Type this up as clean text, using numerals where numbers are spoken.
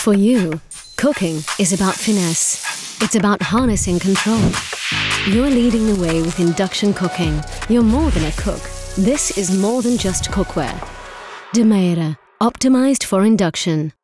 For you, cooking is about finesse. It's about harnessing control. You're leading the way with induction cooking. You're more than a cook. This is more than just cookware. Demeyere, optimized for induction.